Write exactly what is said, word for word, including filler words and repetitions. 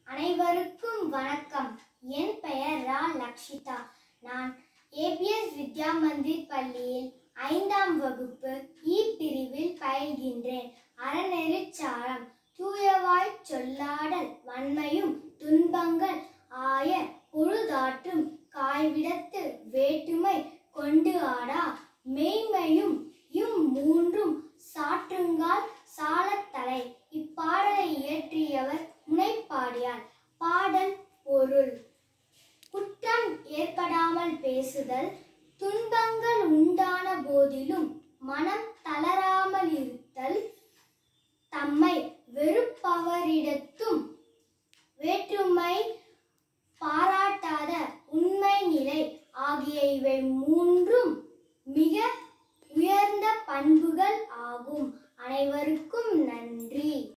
அனைவருக்கும் வணக்கம். என் பெயர் ரா லக்ஷிதா. நான் ஏபிஎஸ் வித்யா மந்திர் பள்ளியில் ஐந்தாம் வகுப்பு இ பிரிவில் பயில்கின்றேன். அறநெறிச்சாரம் தூயவாய் சொல்லாடல் வன்மையும் துன்பங்கள் ஆய பொழுதாற்றும் காய்விடத்து வேற்றுமை கொண்டு ஆடா மெய்மையும் இம் மூன்றும் சாற்றுங்கால் சாலத்தலை. இப்பாடலை இயற்றியவர் முனைப்பாடியார். பாடல் பொருள்: குற்றம் ஏற்படாமல் பேசுதல், துன்பங்கள் உண்டான போதிலும் மனம் தளராமல் இருத்தல், தம்மை வெறுப்பவரிடத்து